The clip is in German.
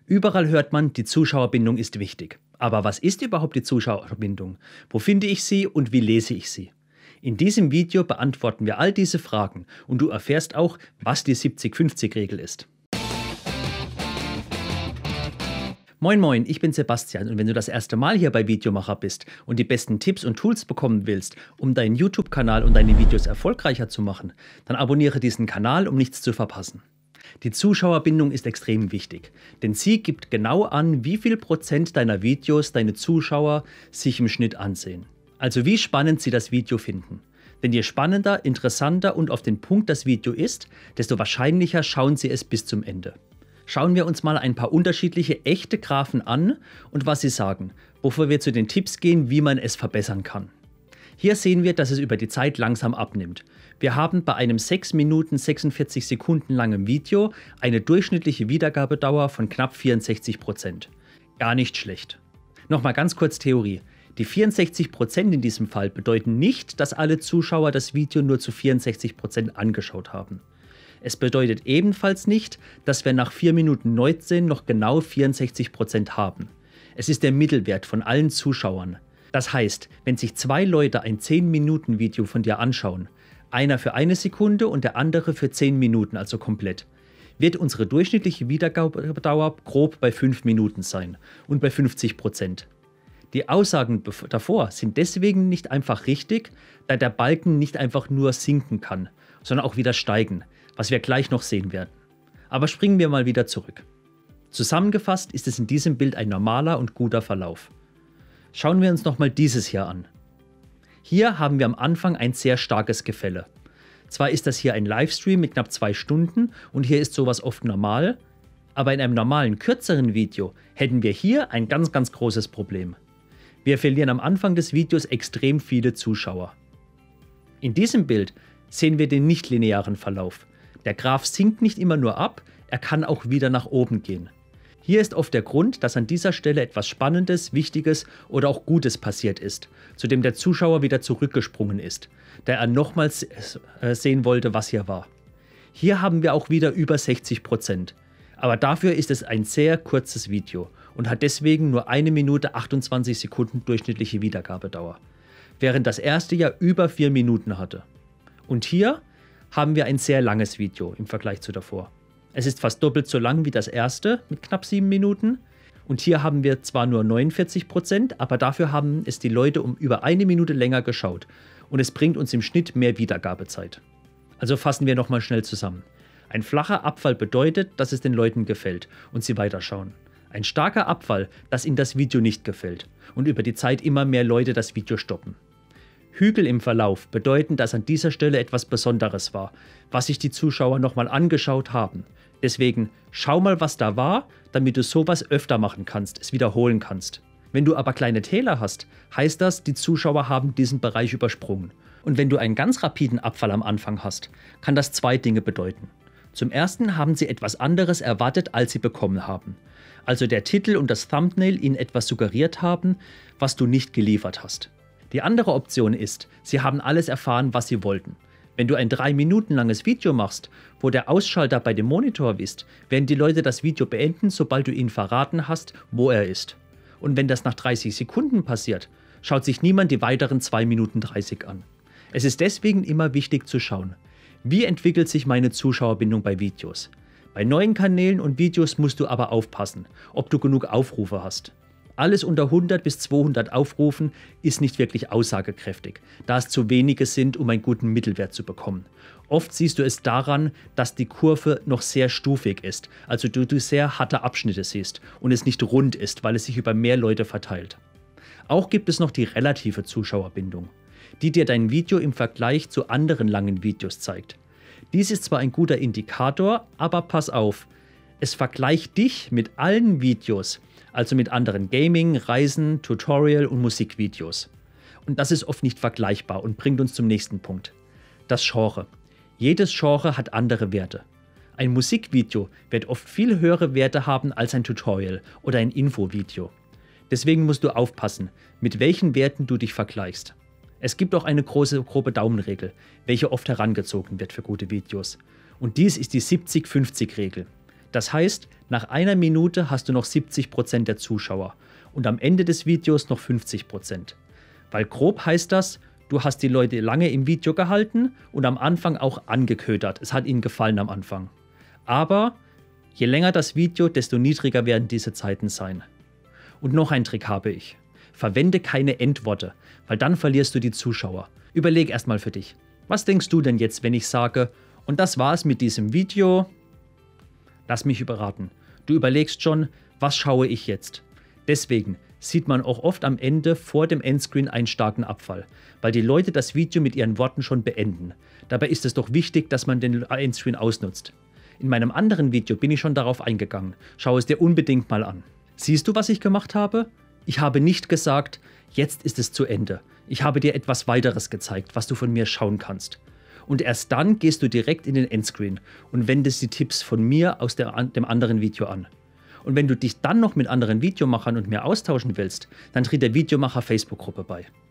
Überall hört man, die Zuschauerbindung ist wichtig. Aber was ist überhaupt die Zuschauerbindung? Wo finde ich sie und wie lese ich sie? In diesem Video beantworten wir all diese Fragen und du erfährst auch, was die 70-50-Regel ist. Moin moin, ich bin Sebastian und wenn du das erste Mal hier bei Videomacher bist und die besten Tipps und Tools bekommen willst, um deinen YouTube-Kanal und deine Videos erfolgreicher zu machen, dann abonniere diesen Kanal, um nichts zu verpassen. Die Zuschauerbindung ist extrem wichtig, denn sie gibt genau an, wie viel Prozent deiner Videos deine Zuschauer sich im Schnitt ansehen. Also wie spannend sie das Video finden. Denn je spannender, interessanter und auf den Punkt das Video ist, desto wahrscheinlicher schauen sie es bis zum Ende. Schauen wir uns mal ein paar unterschiedliche echte Graphen an und was sie sagen, bevor wir zu den Tipps gehen, wie man es verbessern kann. Hier sehen wir, dass es über die Zeit langsam abnimmt. Wir haben bei einem 6 Minuten 46 Sekunden langen Video eine durchschnittliche Wiedergabedauer von knapp 64%. Gar nicht schlecht. Nochmal ganz kurz Theorie. Die 64% in diesem Fall bedeuten nicht, dass alle Zuschauer das Video nur zu 64% angeschaut haben. Es bedeutet ebenfalls nicht, dass wir nach 4 Minuten 19 noch genau 64% haben. Es ist der Mittelwert von allen Zuschauern. Das heißt, wenn sich 2 Leute ein 10-Minuten-Video von dir anschauen, einer für 1 Sekunde und der andere für 10 Minuten, also komplett, wird unsere durchschnittliche Wiedergabedauer grob bei 5 Minuten sein und bei 50%. Die Aussagen davor sind deswegen nicht einfach richtig, da der Balken nicht einfach nur sinken kann, sondern auch wieder steigen, was wir gleich noch sehen werden. Aber springen wir mal wieder zurück. Zusammengefasst ist es in diesem Bild ein normaler und guter Verlauf. Schauen wir uns nochmal dieses hier an. Hier haben wir am Anfang ein sehr starkes Gefälle. Zwar ist das hier ein Livestream mit knapp 2 Stunden und hier ist sowas oft normal, aber in einem normalen, kürzeren Video hätten wir hier ein ganz großes Problem. Wir verlieren am Anfang des Videos extrem viele Zuschauer. In diesem Bild sehen wir den nichtlinearen Verlauf. Der Graph sinkt nicht immer nur ab, er kann auch wieder nach oben gehen. Hier ist oft der Grund, dass an dieser Stelle etwas Spannendes, Wichtiges oder auch Gutes passiert ist, zu dem der Zuschauer wieder zurückgesprungen ist, da er nochmals sehen wollte, was hier war. Hier haben wir auch wieder über 60%, aber dafür ist es ein sehr kurzes Video und hat deswegen nur 1 Minute 28 Sekunden durchschnittliche Wiedergabedauer, während das erste ja über 4 Minuten hatte. Und hier haben wir ein sehr langes Video im Vergleich zu davor. Es ist fast doppelt so lang wie das erste mit knapp 7 Minuten. Und hier haben wir zwar nur 49%, aber dafür haben es die Leute um über 1 Minute länger geschaut. Und es bringt uns im Schnitt mehr Wiedergabezeit. Also fassen wir nochmal schnell zusammen. Ein flacher Abfall bedeutet, dass es den Leuten gefällt und sie weiterschauen. Ein starker Abfall, dass ihnen das Video nicht gefällt und über die Zeit immer mehr Leute das Video stoppen. Hügel im Verlauf bedeuten, dass an dieser Stelle etwas Besonderes war, was sich die Zuschauer nochmal angeschaut haben. Deswegen schau mal, was da war, damit du sowas öfter machen kannst, es wiederholen kannst. Wenn du aber kleine Täler hast, heißt das, die Zuschauer haben diesen Bereich übersprungen. Und wenn du einen ganz rapiden Abfall am Anfang hast, kann das 2 Dinge bedeuten. Zum ersten haben sie etwas anderes erwartet, als sie bekommen haben. Also der Titel und das Thumbnail ihnen etwas suggeriert haben, was du nicht geliefert hast. Die andere Option ist, sie haben alles erfahren, was sie wollten. Wenn du ein 3 Minuten langes Video machst, wo der Ausschalter bei dem Monitor ist, werden die Leute das Video beenden, sobald du ihnen verraten hast, wo er ist. Und wenn das nach 30 Sekunden passiert, schaut sich niemand die weiteren 2 Minuten 30 an. Es ist deswegen immer wichtig zu schauen, wie entwickelt sich meine Zuschauerbindung bei Videos. Bei neuen Kanälen und Videos musst du aber aufpassen, ob du genug Aufrufe hast. Alles unter 100 bis 200 Aufrufen ist nicht wirklich aussagekräftig, da es zu wenige sind, um einen guten Mittelwert zu bekommen. Oft siehst du es daran, dass die Kurve noch sehr stufig ist, also du sehr harte Abschnitte siehst und es nicht rund ist, weil es sich über mehr Leute verteilt. Auch gibt es noch die relative Zuschauerbindung, die dir dein Video im Vergleich zu anderen langen Videos zeigt. Dies ist zwar ein guter Indikator, aber pass auf, es vergleicht dich mit allen Videos, also mit anderen Gaming-, Reisen-, Tutorial- und Musikvideos. Und das ist oft nicht vergleichbar und bringt uns zum nächsten Punkt. Das Genre. Jedes Genre hat andere Werte. Ein Musikvideo wird oft viel höhere Werte haben als ein Tutorial oder ein Infovideo. Deswegen musst du aufpassen, mit welchen Werten du dich vergleichst. Es gibt auch eine grobe Daumenregel, welche oft herangezogen wird für gute Videos. Und dies ist die 70-50-Regel. Das heißt, nach einer Minute hast du noch 70% der Zuschauer und am Ende des Videos noch 50%. Weil grob heißt das, du hast die Leute lange im Video gehalten und am Anfang auch angeködert. Es hat ihnen gefallen am Anfang. Aber je länger das Video, desto niedriger werden diese Zeiten sein. Und noch ein Trick habe ich. Verwende keine Endworte, weil dann verlierst du die Zuschauer. Überleg erstmal für dich. Was denkst du denn jetzt, wenn ich sage, und das war's mit diesem Video? Lass mich überraten. Du überlegst schon, was schaue ich jetzt? Deswegen sieht man auch oft am Ende vor dem Endscreen einen starken Abfall, weil die Leute das Video mit ihren Worten schon beenden. Dabei ist es doch wichtig, dass man den Endscreen ausnutzt. In meinem anderen Video bin ich schon darauf eingegangen. Schau es dir unbedingt mal an. Siehst du, was ich gemacht habe? Ich habe nicht gesagt, jetzt ist es zu Ende. Ich habe dir etwas weiteres gezeigt, was du von mir schauen kannst. Und erst dann gehst du direkt in den Endscreen und wendest die Tipps von mir aus dem anderen Video an. Und wenn du dich dann noch mit anderen Videomachern und mir austauschen willst, dann tritt der Videomacher Facebook-Gruppe bei.